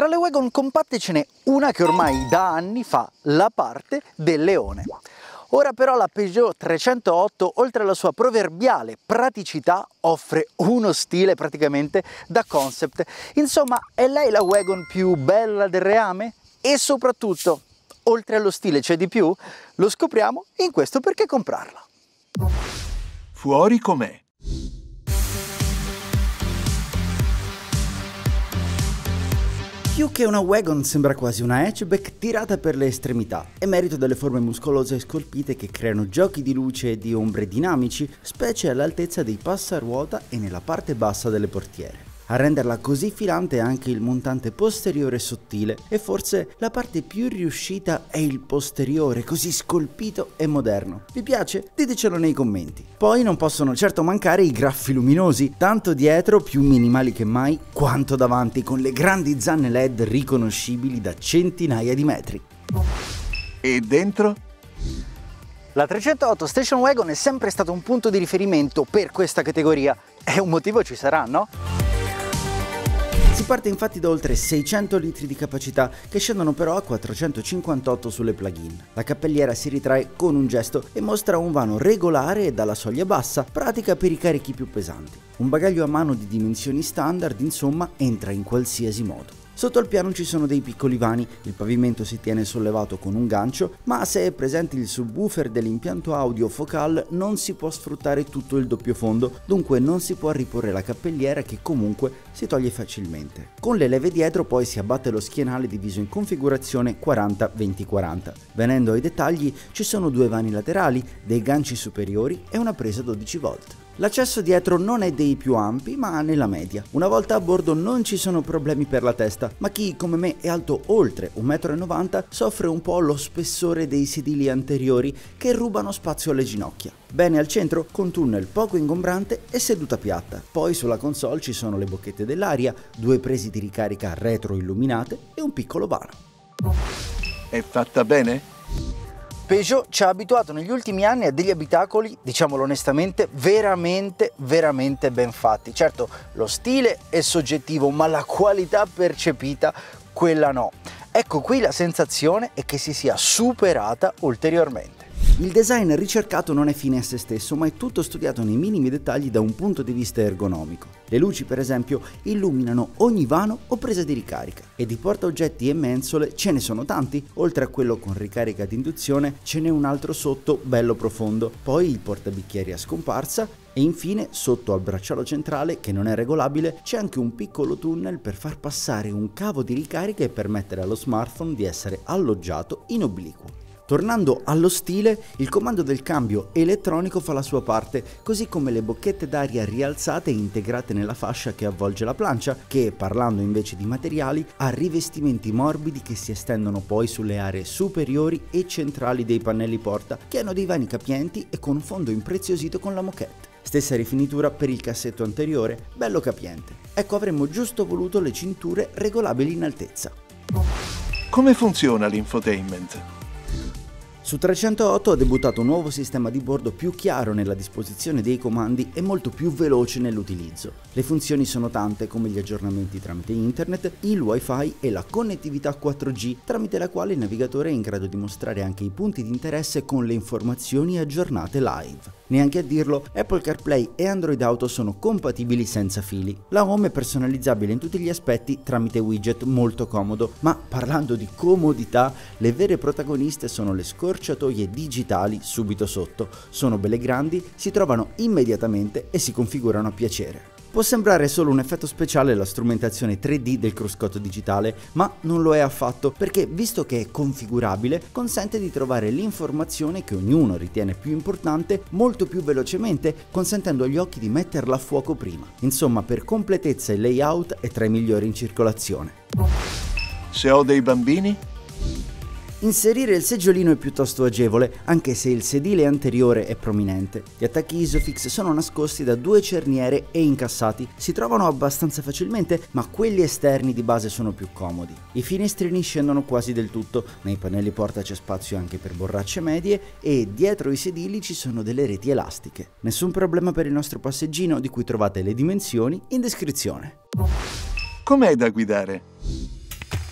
Tra le wagon compatte ce n'è una che ormai da anni fa la parte del leone. Ora però la Peugeot 308, oltre alla sua proverbiale praticità, offre uno stile praticamente da concept. Insomma, è lei la wagon più bella del reame? E soprattutto, oltre allo stile c'è di più? Lo scopriamo in questo Perché comprarla. Fuori com'è. Più che una wagon sembra quasi una hatchback tirata per le estremità, è merito delle forme muscolose e scolpite che creano giochi di luce e di ombre dinamici, specie all'altezza dei passaruota e nella parte bassa delle portiere. A renderla così filante è anche il montante posteriore sottile e forse la parte più riuscita è il posteriore, così scolpito e moderno. Vi piace? Ditecelo nei commenti. Poi non possono certo mancare i graffi luminosi, tanto dietro più minimali che mai, quanto davanti con le grandi zanne LED riconoscibili da centinaia di metri. E dentro? La 308 Station Wagon è sempre stato un punto di riferimento per questa categoria e un motivo ci sarà, no? Si parte infatti da oltre 600 litri di capacità che scendono però a 458 sulle plug-in. La cappelliera si ritrae con un gesto e mostra un vano regolare e dalla soglia bassa, pratica per i carichi più pesanti. Un bagaglio a mano di dimensioni standard, insomma, entra in qualsiasi modo. Sotto al piano ci sono dei piccoli vani, il pavimento si tiene sollevato con un gancio, ma se è presente il subwoofer dell'impianto audio Focal non si può sfruttare tutto il doppio fondo, dunque non si può riporre la cappelliera che comunque si toglie facilmente. Con le leve dietro poi si abbatte lo schienale diviso in configurazione 40-20-40. Venendo ai dettagli, ci sono due vani laterali, dei ganci superiori e una presa 12 volt. L'accesso dietro non è dei più ampi, ma nella media. Una volta a bordo non ci sono problemi per la testa, ma chi come me è alto oltre 1,90 m soffre un po' lo spessore dei sedili anteriori che rubano spazio alle ginocchia. Bene al centro, con tunnel poco ingombrante e seduta piatta. Poi sulla console ci sono le bocchette dell'aria, due presi di ricarica retro illuminate e un piccolo vano. È fatta bene? Peugeot ci ha abituato negli ultimi anni a degli abitacoli, diciamolo onestamente, veramente ben fatti. Certo, lo stile è soggettivo, ma la qualità percepita, quella no. Ecco, qui la sensazione è che si sia superata ulteriormente. Il design ricercato non è fine a se stesso, ma è tutto studiato nei minimi dettagli da un punto di vista ergonomico. Le luci, per esempio, illuminano ogni vano o presa di ricarica, e di portaoggetti e mensole ce ne sono tanti. Oltre a quello con ricarica ad induzione, ce n'è un altro sotto bello profondo, poi il portabicchieri a scomparsa e infine, sotto al braccialo centrale, che non è regolabile, c'è anche un piccolo tunnel per far passare un cavo di ricarica e permettere allo smartphone di essere alloggiato in obliquo. Tornando allo stile, il comando del cambio elettronico fa la sua parte, così come le bocchette d'aria rialzate e integrate nella fascia che avvolge la plancia, che, parlando invece di materiali, ha rivestimenti morbidi che si estendono poi sulle aree superiori e centrali dei pannelli porta, che hanno dei vani capienti e con un fondo impreziosito con la moquette. Stessa rifinitura per il cassetto anteriore, bello capiente. Ecco, avremmo giusto voluto le cinture regolabili in altezza. Come funziona l'infotainment? Su 308 ha debuttato un nuovo sistema di bordo più chiaro nella disposizione dei comandi e molto più veloce nell'utilizzo. Le funzioni sono tante, come gli aggiornamenti tramite internet, il wifi e la connettività 4G, tramite la quale il navigatore è in grado di mostrare anche i punti di interesse con le informazioni aggiornate live. Neanche a dirlo, Apple CarPlay e Android Auto sono compatibili senza fili. La home è personalizzabile in tutti gli aspetti tramite widget molto comodo, ma parlando di comodità, le vere protagoniste sono le scorciatoie digitali subito sotto. Sono belle grandi, si trovano immediatamente e si configurano a piacere. Può sembrare solo un effetto speciale la strumentazione 3D del cruscotto digitale, ma non lo è affatto, perché visto che è configurabile, consente di trovare l'informazione che ognuno ritiene più importante molto più velocemente, consentendo agli occhi di metterla a fuoco prima. Insomma, per completezza e layout è tra i migliori in circolazione. Se ho dei bambini? Inserire il seggiolino è piuttosto agevole, anche se il sedile anteriore è prominente. Gli attacchi Isofix sono nascosti da due cerniere e incassati. Si trovano abbastanza facilmente, ma quelli esterni di base sono più comodi. I finestrini scendono quasi del tutto, nei pannelli porta c'è spazio anche per borracce medie e dietro i sedili ci sono delle reti elastiche. Nessun problema per il nostro passeggino, di cui trovate le dimensioni in descrizione. Com'è da guidare?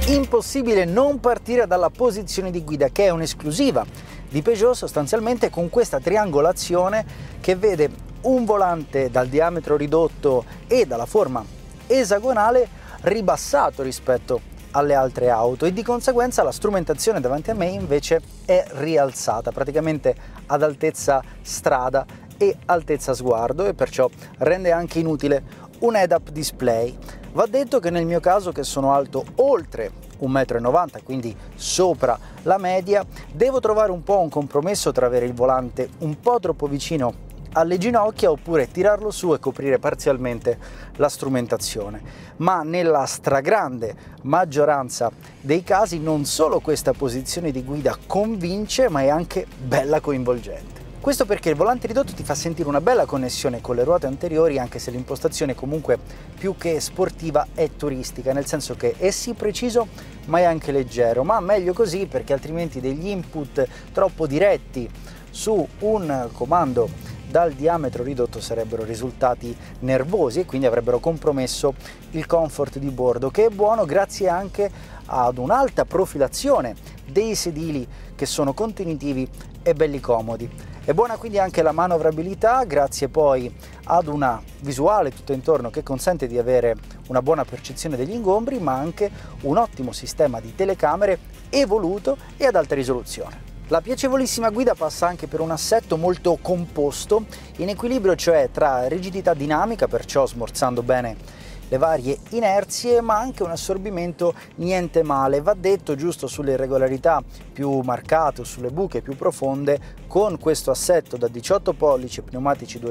Impossibile non partire dalla posizione di guida, che è un'esclusiva di Peugeot, sostanzialmente con questa triangolazione che vede un volante dal diametro ridotto e dalla forma esagonale ribassato rispetto alle altre auto, e di conseguenza la strumentazione davanti a me invece è rialzata praticamente ad altezza strada e altezza sguardo, e perciò rende anche inutile un head-up display. Va detto che nel mio caso, che sono alto oltre 1,90 m, quindi sopra la media, devo trovare un po' un compromesso tra avere il volante un po' troppo vicino alle ginocchia oppure tirarlo su e coprire parzialmente la strumentazione. Ma nella stragrande maggioranza dei casi non solo questa posizione di guida convince, ma è anche bella coinvolgente. Questo perché il volante ridotto ti fa sentire una bella connessione con le ruote anteriori, anche se l'impostazione comunque più che sportiva è turistica, nel senso che è sì preciso ma è anche leggero, ma meglio così, perché altrimenti degli input troppo diretti su un comando dal diametro ridotto sarebbero risultati nervosi e quindi avrebbero compromesso il comfort di bordo, che è buono grazie anche ad un'alta profilazione dei sedili che sono contenitivi e belli comodi. È buona quindi anche la manovrabilità, grazie poi ad una visuale tutto intorno che consente di avere una buona percezione degli ingombri, ma anche un ottimo sistema di telecamere evoluto e ad alta risoluzione. La piacevolissima guida passa anche per un assetto molto composto, in equilibrio cioè tra rigidità dinamica, perciò smorzando bene le varie inerzie, ma anche un assorbimento niente male, va detto, giusto sulle irregolarità più marcate o sulle buche più profonde. Con questo assetto da 18 pollici, pneumatici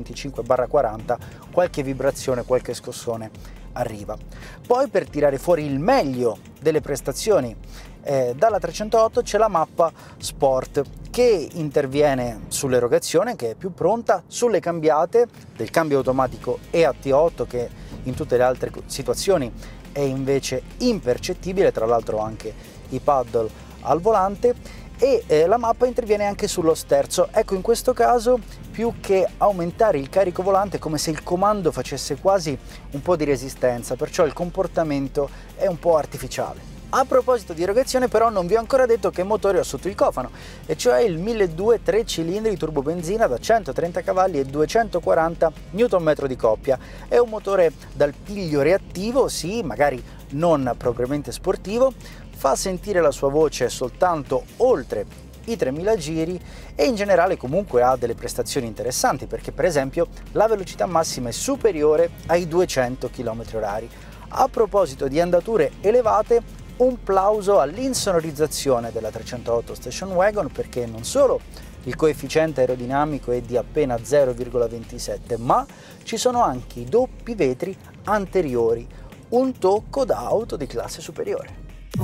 225/40, qualche vibrazione, qualche scossone arriva. Poi, per tirare fuori il meglio delle prestazioni dalla 308, c'è la mappa Sport, che interviene sull'erogazione, che è più pronta, sulle cambiate del cambio automatico EAT8, che in tutte le altre situazioni è invece impercettibile, tra l'altro anche i paddle al volante, e la mappa interviene anche sullo sterzo. Ecco, in questo caso, più che aumentare il carico volante, è come se il comando facesse quasi un po' di resistenza, perciò il comportamento è un po' artificiale. A proposito di erogazione, però, non vi ho ancora detto che motore ho sotto il cofano, e cioè il 1200 3 cilindri turbo benzina da 130 cavalli e 240 Nm di coppia. È un motore dal piglio reattivo, sì, magari non propriamente sportivo, fa sentire la sua voce soltanto oltre i 3000 giri e in generale comunque ha delle prestazioni interessanti, perché per esempio la velocità massima è superiore ai 200 km/h. A proposito di andature elevate, un plauso all'insonorizzazione della 308 Station Wagon, perché non solo il coefficiente aerodinamico è di appena 0,27, ma ci sono anche i doppi vetri anteriori, un tocco da auto di classe superiore.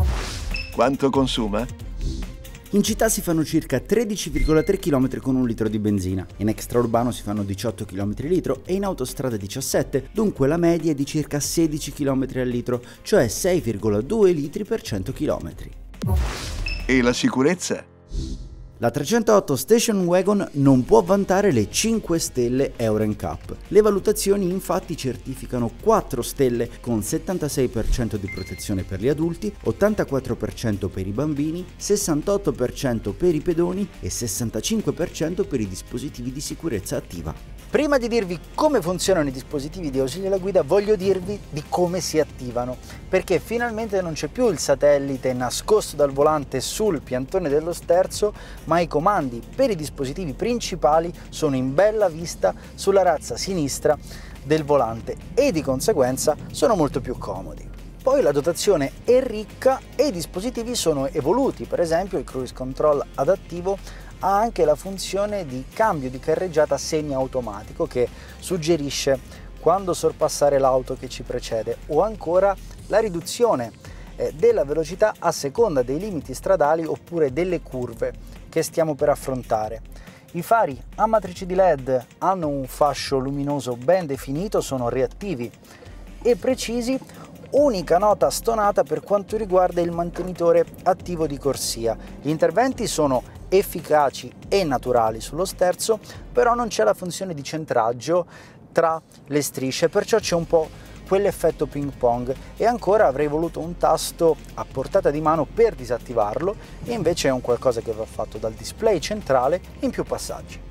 Quanto consuma? In città si fanno circa 13,3 km con un litro di benzina, in extraurbano si fanno 18 km al litro e in autostrada 17, dunque la media è di circa 16 km al litro, cioè 6,2 litri per 100 km. E la sicurezza? La 308 Station Wagon non può vantare le 5 stelle Euro NCAP. Le valutazioni infatti certificano 4 stelle con 76% di protezione per gli adulti, 84% per i bambini, 68% per i pedoni e 65% per i dispositivi di sicurezza attiva. Prima di dirvi come funzionano i dispositivi di ausilio alla guida, voglio dirvi di come si attivano, perché finalmente non c'è più il satellite nascosto dal volante sul piantone dello sterzo, ma i comandi per i dispositivi principali sono in bella vista sulla razza sinistra del volante e di conseguenza sono molto più comodi. Poi la dotazione è ricca e i dispositivi sono evoluti, per esempio il cruise control adattivo ha anche la funzione di cambio di carreggiata semi-automatico che suggerisce quando sorpassare l'auto che ci precede, o ancora la riduzione della velocità a seconda dei limiti stradali oppure delle curve che stiamo per affrontare. I fari a matrice di LED hanno un fascio luminoso ben definito, sono reattivi e precisi. Unica nota stonata per quanto riguarda il mantenitore attivo di corsia. Gli interventi sono efficaci e naturali sullo sterzo, però non c'è la funzione di centraggio tra le strisce, perciò c'è un po' quell'effetto ping pong, e ancora avrei voluto un tasto a portata di mano per disattivarlo, e invece è un qualcosa che va fatto dal display centrale in più passaggi.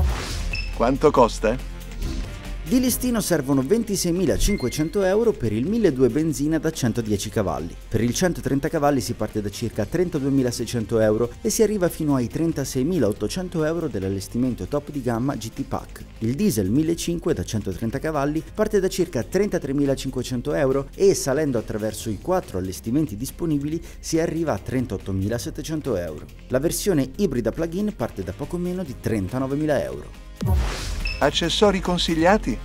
Quanto costa? Di listino servono 26.500 euro per il 1.200 benzina da 110 cavalli. Per il 130 cavalli si parte da circa 32.600 euro e si arriva fino ai 36.800 euro dell'allestimento top di gamma GT Pack. Il diesel 1.500 da 130 cavalli parte da circa 33.500 euro e, salendo attraverso i 4 allestimenti disponibili, si arriva a 38.700 euro. La versione ibrida plug-in parte da poco meno di 39.000 euro. Accessori consigliati?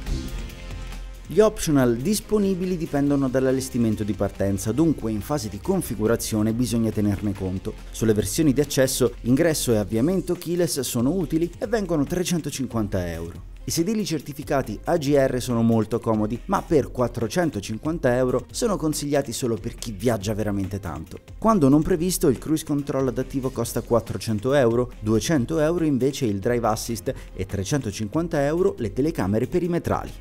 Gli optional disponibili dipendono dall'allestimento di partenza, dunque in fase di configurazione bisogna tenerne conto. Sulle versioni di accesso, ingresso e avviamento keyless sono utili e vengono 350 euro. I sedili certificati AGR sono molto comodi, ma per 450 euro sono consigliati solo per chi viaggia veramente tanto. Quando non previsto, il cruise control adattivo costa 400 euro, 200 euro invece il drive assist e 350 euro le telecamere perimetrali.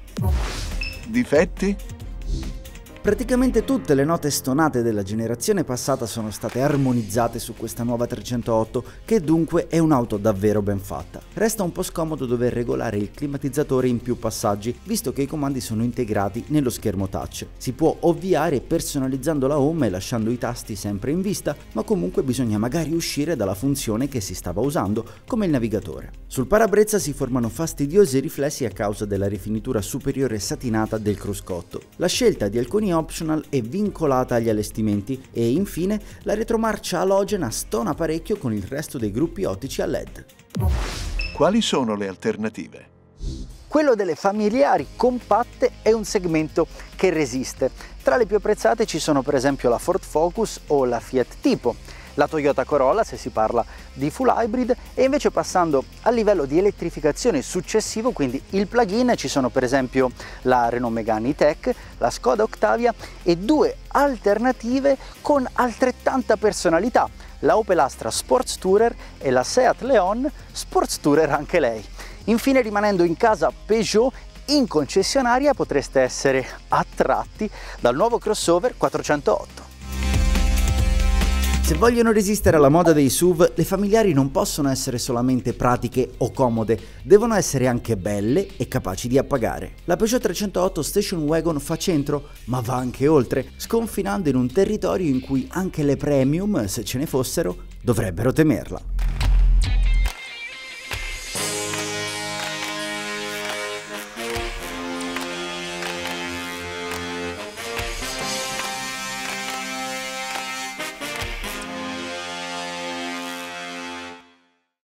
Difetti? Praticamente tutte le note stonate della generazione passata sono state armonizzate su questa nuova 308, che dunque è un'auto davvero ben fatta. Resta un po' scomodo dover regolare il climatizzatore in più passaggi, visto che i comandi sono integrati nello schermo touch. Si può ovviare personalizzando la home e lasciando i tasti sempre in vista, ma comunque bisogna magari uscire dalla funzione che si stava usando, come il navigatore. Sul parabrezza si formano fastidiosi riflessi a causa della rifinitura superiore satinata del cruscotto. La scelta di alcuni optional è vincolata agli allestimenti e infine la retromarcia alogena stona parecchio con il resto dei gruppi ottici a LED. Quali sono le alternative? Quello delle familiari compatte è un segmento che resiste. Tra le più apprezzate ci sono per esempio la Ford Focus o la Fiat Tipo, la Toyota Corolla se si parla di full hybrid, e invece passando al livello di elettrificazione successivo, quindi il plug-in, ci sono per esempio la Renault Megane E-Tech, la Skoda Octavia e due alternative con altrettanta personalità, la Opel Astra Sports Tourer e la Seat Leon Sports Tourer anche lei. Infine, rimanendo in casa Peugeot, in concessionaria potreste essere attratti dal nuovo crossover 408. Se vogliono resistere alla moda dei SUV, le familiari non possono essere solamente pratiche o comode, devono essere anche belle e capaci di appagare. La Peugeot 308 Station Wagon fa centro, ma va anche oltre, sconfinando in un territorio in cui anche le premium, se ce ne fossero, dovrebbero temerla.